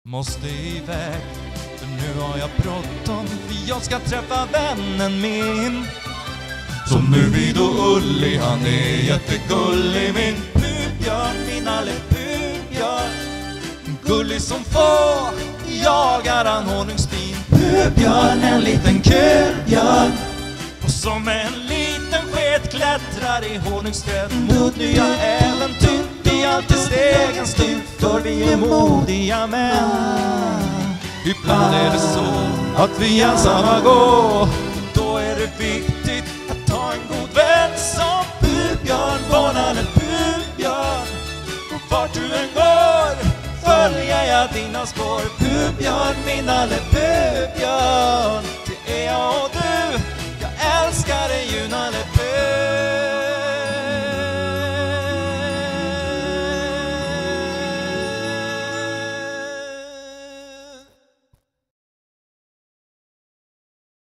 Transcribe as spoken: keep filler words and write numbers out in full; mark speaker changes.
Speaker 1: Måste iväg, för nu har jag bråttom, för jag ska träffa vännen min som nu vid och Ulli, han är jättegullig. Min pubjörn, min alle pubjörn, gullig som få, jagar han honungsbin. Pubjörn, en liten kulbjörn, och som en liten sked klättrar i honungsträd mot nya äventyr. Vi alltid steg en stund, för vi är modiga män. Ibland är det så att vi ensamma går, då är det viktigt att ta en god vän som pubjörn, barnan är pubjörn. Och vart du än går följer jag dina spår. Pubjörn, min alle pubjörn, det är jag och du. Jag älskar dig ju, nalle